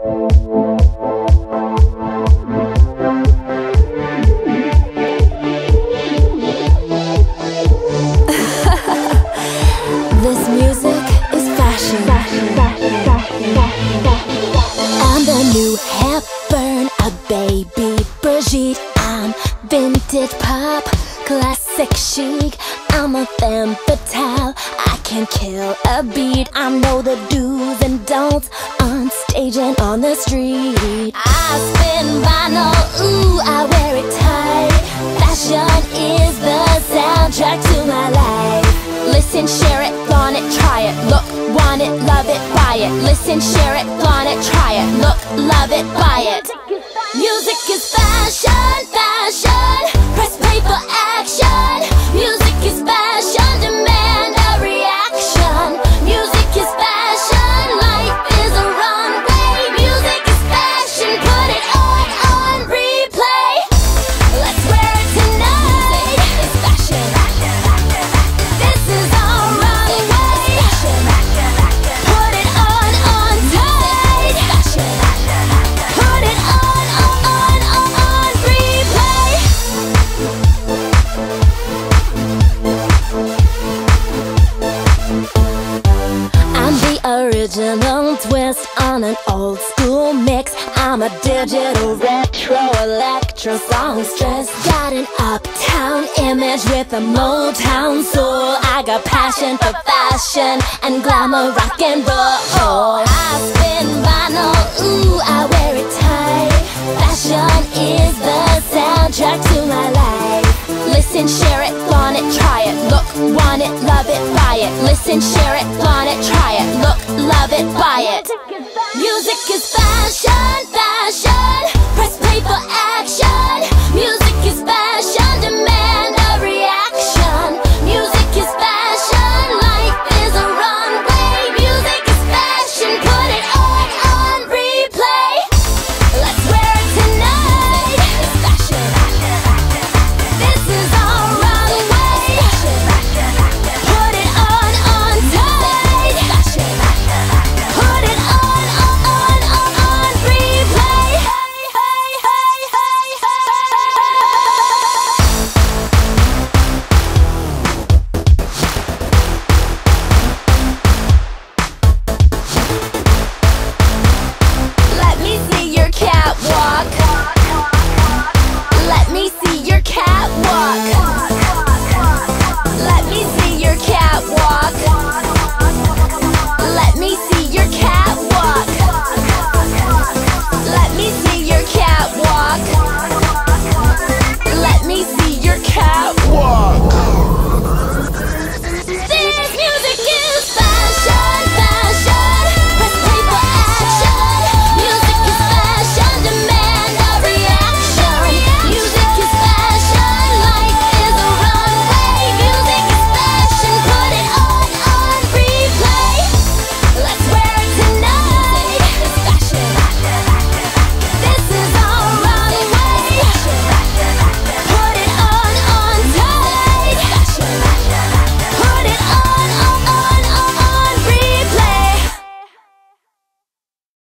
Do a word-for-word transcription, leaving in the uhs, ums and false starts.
This music is fashion. Fashion, fashion, fashion, fashion, fashion. I'm the new Hepburn, a baby Brigitte. I'm vintage pop, classic chic. I'm a femme fatale, I can kill a beat. I know the do's and don'ts on stage and on the street. I spin vinyl, ooh, I wear it tight. Fashion is the soundtrack to my life. Listen, share it, flaunt it, try it. Look, want it, love it, buy it. Listen, share it, flaunt it, try it. Look, love it, buy it. Music is fashion, fashion. Press play for action. Music is fashion, demand a reaction. Music is fashion, life is a runway. Music is fashion, put it on, on replay. Let's wear it tonight. Music is fashion. This is our runway. Put it on, on tight. Put it on, on, on, on, on replay. I'm the original twist on an old school mix. I'm a digital retro electro songstress. Got an uptown image with a Motown soul. I got passion for fashion and glamour, rock and roll. I spin vinyl, ooh, I wear it tight. Fashion is the soundtrack to my life. Listen, share it, flaunt it, try it. Look, want it, love it, buy it. Listen, share it, flaunt it, try it. Look, love it, buy it. Music is fashion.